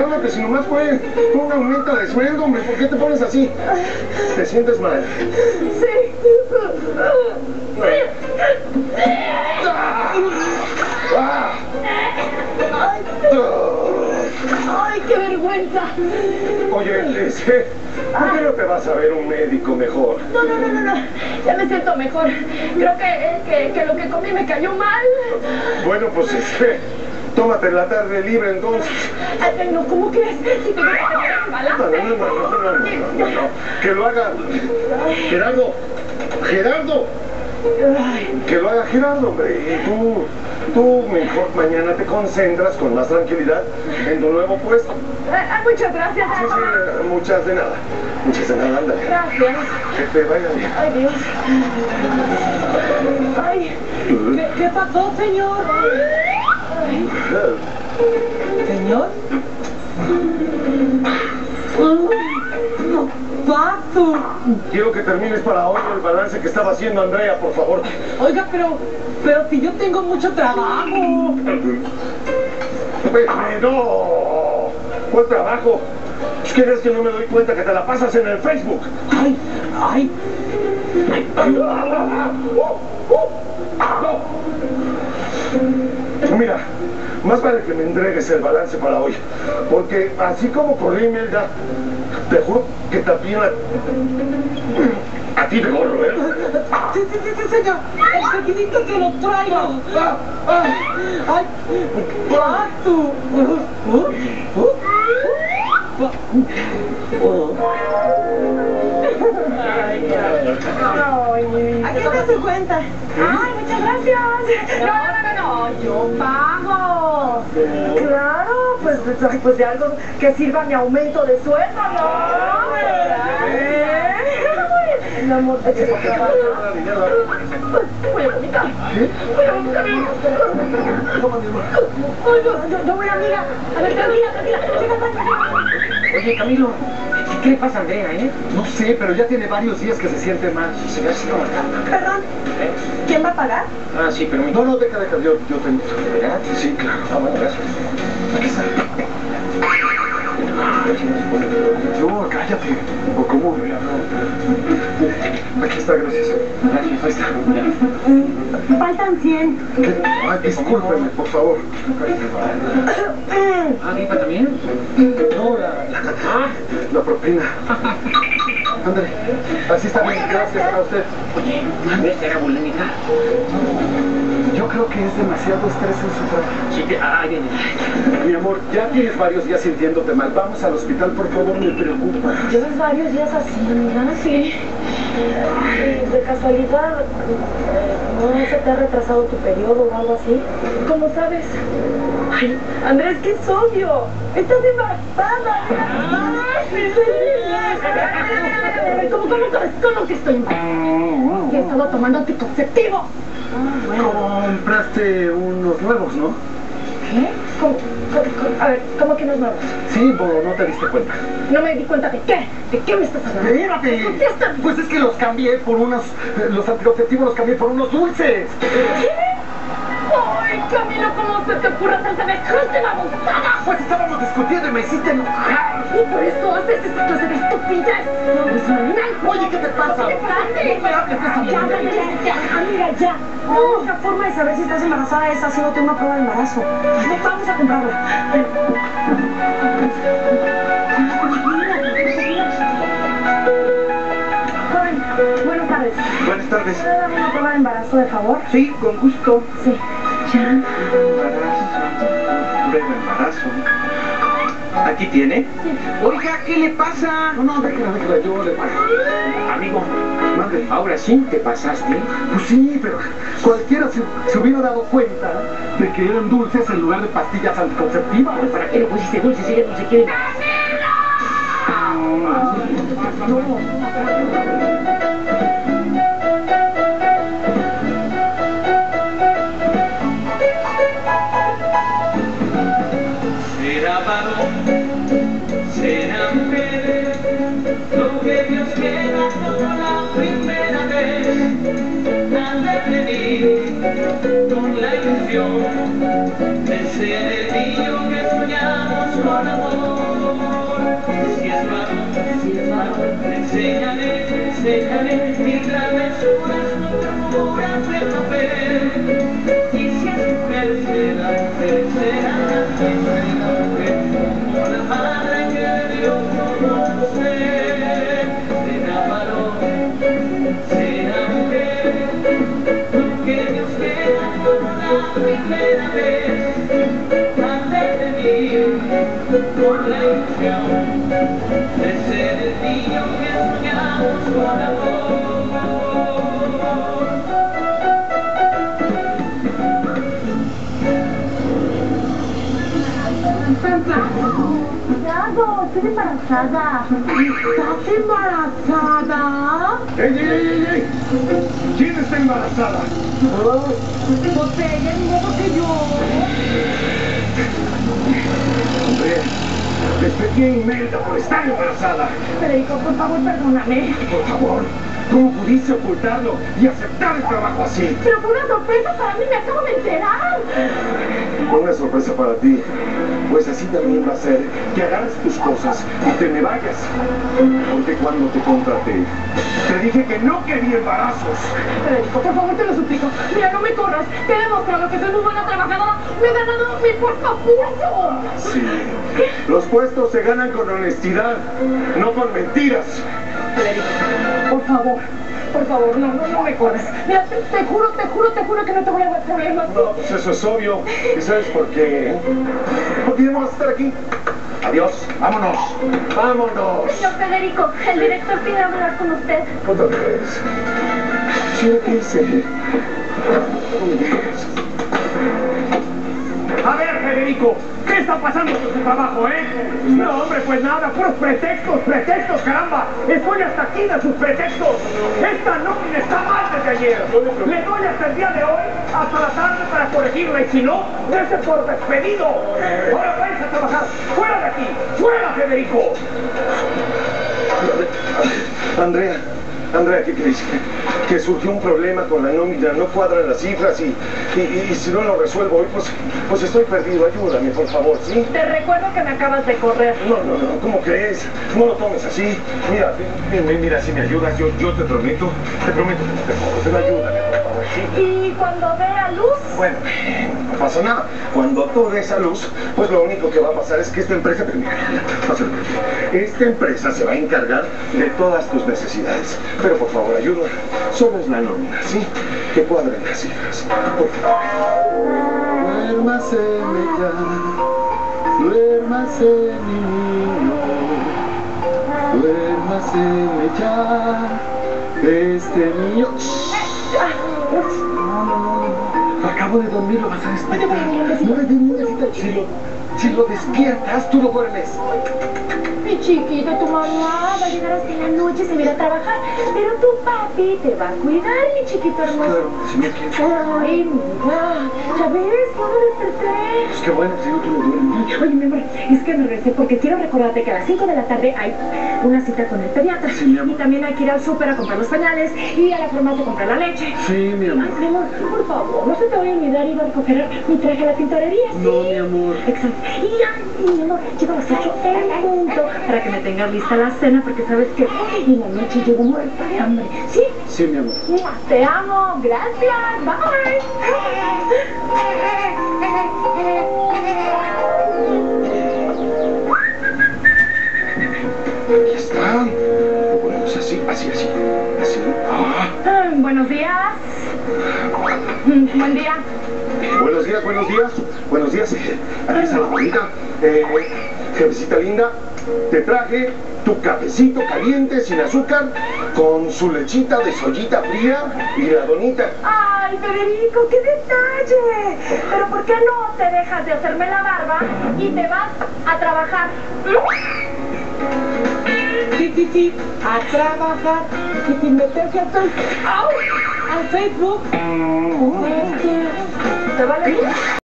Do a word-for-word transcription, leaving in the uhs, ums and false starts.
cálmate, si nomás fue un aumento de sueldo, hombre. ¿Por qué te pones así? ¿Te sientes mal? Sí. Ah. Ay, ay, qué vergüenza. Oye, este, ¿por qué no te vas a ver un médico mejor? No, no, no, no, no. Ya me siento mejor. Creo que, que, que lo que comí me cayó mal. Bueno, pues este, tómate la tarde libre entonces. Ay, no, ¿cómo crees? Si te voy a tener el balance. No, no, no, no, no, no, no, no. Que lo haga Gerardo. Gerardo. Ay. Que lo haga Gerardo, hombre. Y tú, tú mejor mañana te concentras con más tranquilidad en tu nuevo puesto. Ay, muchas gracias. Sí, sí, muchas de nada. Muchas de nada, ándale. Gracias. Que te vaya bien. Ay, Dios. Ay. ¿Qué, qué pasó, señor? Ay. ¿Señor? No paso. Quiero que termines para hoy el balance que estaba haciendo Andrea, por favor. Oiga, pero, pero si yo tengo mucho trabajo. ¡No! ¿Cuál trabajo? ¿Quieres que no me doy cuenta que te la pasas en el Facebook? Ay, ay. Mira, más vale que me entregues el balance para hoy, porque así como por email ya, te juro que también a, a ti te corro, ¿eh? Sí, sí, sí, sí, señor. Enseguidito se lo traigo. Ah, ah, Ay, paso. Uh, uh, uh. Aquí está su cuenta. Ay, muchas gracias. No, no, no, no, yo pago. Claro, pues, pues, pues de algo que sirva mi aumento de sueldo, ¿no? ¿Eh? Mi amor, échate por favor. Voy a vomitar. Voy a vomitar. Ay, yo, yo, yo voy, amiga. A ver, tranquila, tranquila. Chica, Oye, Camilo, ¿qué le pasa a Andrea, eh? no sé, pero ya tiene varios días que se siente mal. Se ve así como acá. perdón. ¿Eh? ¿Quién va a pagar? Ah, sí, pero mi... No, no, deja, deja, yo, yo tengo. ¿De verdad? Sí, claro. Ah, bueno, gracias. Aquí está. Yo, cállate. ¿O cómo? Aquí está, gracias. Gracias, ahí está. Faltan cien. ¿Qué? Ay, discúlpeme, por favor. Ah, ¿gripa también? No, la, la, Ah, la propina. Ándale, así está bien, gracias a usted. oye, ¿ves que era bulímica? Yo creo que es demasiado estrés en su trabajo. Sí, que... Ah, viene. Mi amor, ya tienes varios días sintiéndote mal. Vamos al hospital, por favor, me preocupa. Llevas varios días así, amiga. Sí. Y de casualidad, eh, ¿no se te ha retrasado tu periodo o algo así? ¿Cómo sabes? Ay, Andrés, que es obvio. Estás embarazada. Ay, ¿Cómo, cómo, cómo, cómo que estoy embarazada? Que he estado tomando anticonceptivos. Ah, bueno. Compraste unos nuevos, ¿no? ¿Qué? ¿Cómo, cómo, cómo? A ver, ¿cómo que unos nuevos? Sí, pero no te diste cuenta. No me di cuenta de qué. ¿De qué me estás hablando? ¡Espérate! Contéstame. Pues es que los cambié por unos... eh, Los anticonceptivos los cambié por unos dulces. ¿Qué? ¡Ay, Camilo, cómo se te ocurre hacer semejante babosada! Pues estábamos discutiendo y me hiciste enojar. Y por eso haces esta clase de estupidez. No eres un animal. Oye, ¿qué te pasa? ¿Qué te pasa? No me hables de esa Ya, manera. ya, ya, ya. Amiga, ya. La única forma de saber si estás embarazada es haciéndote una prueba de embarazo. Ay, vamos a comprarla. Ven. Joven, buenas tardes. Buenas tardes. ¿Puede darme una prueba de embarazo, de favor? Sí, con gusto. Sí. Ya. Embarazo. Prueba de embarazo. ¿Aquí tiene? Oiga, ¿qué le pasa? No, no, déjala, déjala, yo le pago. Amigo, Mande. ahora sí te pasaste. Pues sí, pero cualquiera se, se hubiera dado cuenta de que eran dulces en lugar de pastillas anticonceptivas. Pero ¿para qué le pusiste dulce si ella no se quiere? Será varón, será mujer, lo que Dios quiera como la primera vez, al definir con la ilusión de ser el niño que soñamos con amor. Si es varón, si es varón, te enseñaré, te enseñaré mis travesuras, locuras de papel. Y si es mujer, será mujer, será también la mujer, como la madre que dio todo a usted. Será varón, será mujer, lo que Dios quiera por la primera vez. Antes de mí, por la ilusión de ser el niño que soñamos con amor. Cuidado, estoy embarazada. ¿Estás embarazada? ¡Ey, ey, ey, ey! ¿Quién está embarazada? Pues ella, ni modo que yo. Andrea, te despedí a Imelda por estar embarazada. Federico, por favor, perdóname. Por favor, ¿cómo pudiste ocultarlo y aceptar el trabajo así? Pero fue una sorpresa para mí, me acabo de enterar. Una sorpresa para ti, pues así también va a ser que agarres tus cosas y te me vayas. Porque cuando te contraté, te dije que no quería embarazos. Federico, por favor, te lo suplico. Mira, no me corras. Te he demostrado que soy muy buena trabajadora. Me he ganado mi puesto a pulso. Sí, los puestos se ganan con honestidad, no con mentiras. Federico, por favor, por favor, no, no, no me corras. Mira, te, te juro, te juro, te juro que no te voy a dar problemas. No, pues eso es obvio. ¿Y sabes por qué? Porque ya vamos a estar aquí. Adiós, vámonos, vámonos. Señor Federico, el director pide hablar con usted. ¿Otra vez? Sí, ¿qué hice? A ver, Federico, ¿qué está pasando con tu trabajo, eh? No, hombre, pues nada, puros pretextos, pretextos, caramba. Estoy hasta aquí de sus pretextos. Esta nómina está mal desde ayer. Le doy hasta el día de hoy, hasta la tarde para corregirla, y si no, dése por despedido. Ahora vais a trabajar. ¡Fuera de aquí! ¡Fuera, Federico! Andrea, Andrea, ¿qué crees? Que surgió un problema con la nómina, no cuadran las cifras y, y, y, y si no lo resuelvo hoy, pues, pues estoy perdido. Ayúdame, por favor, ¿sí? Te recuerdo que me acabas de correr. No, no, no, ¿cómo crees? No lo tomes así. Mira, mira, mira, si me ayudas, yo, yo te prometo, te prometo que no te jodo, pero ayúdame, por favor, ¿sí? Y cuando vea luz, Bueno, no pasa nada. Cuando tú des a luz, pues lo único que va a pasar es que esta empresa, esta empresa se va a encargar de todas tus necesidades. Pero por favor, ayuda. Solo es la nómina, ¿sí? Que cuadren las cifras. Por favor. Duérmaseme ya, duérmase mi niño, duérmaseme ya, este niño. No, no, no, acabo de dormir, lo vas a despertar. No le necesitas, si lo, si lo despiertas, tú lo duermes. mi chiquito, tu mamá va a llegar hasta la noche, se va a ir a trabajar, pero tu papi te va a cuidar, mi chiquito hermoso. Claro, si me quieres. Ay, mira, ya ves, no me desperté. Pues qué bueno, si yo tú lo duermes. Oye, mi amor, es que me regresé porque quiero recordarte que a las cinco de la tarde hay una cita con el pediatra. Sí, mi amor. Y también hay que ir al súper a comprar los pañales y a la farmacia a comprar la leche. Sí, mi amor. Ay, mi amor, por favor, no se te vaya a olvidar ir a recoger mi traje a la tintorería. ¿Sí? No, mi amor. Exacto. Y ya, mi amor, llego a las ocho en punto para que me tengas lista la cena porque sabes que en la noche llego muerta de hambre. ¿Sí? Sí, mi amor. Mira, te amo. Gracias. Bye. Aquí está. Lo ponemos así, así, así. Así. Ah. Ah, buenos días. Mm, Buen día. Buenos días, buenos días. Buenos días. Aquí está la bonita. Eh, jefecita linda, te traje tu cafecito caliente sin azúcar con su lechita de soyita fría y la donita. Ay, Federico, qué detalle. Pero ¿por qué no te dejas de hacerme la barba y te vas a trabajar? Sí, sí, sí, a trabajar y sin meterse al Facebook. Al Facebook. ¿Te vale?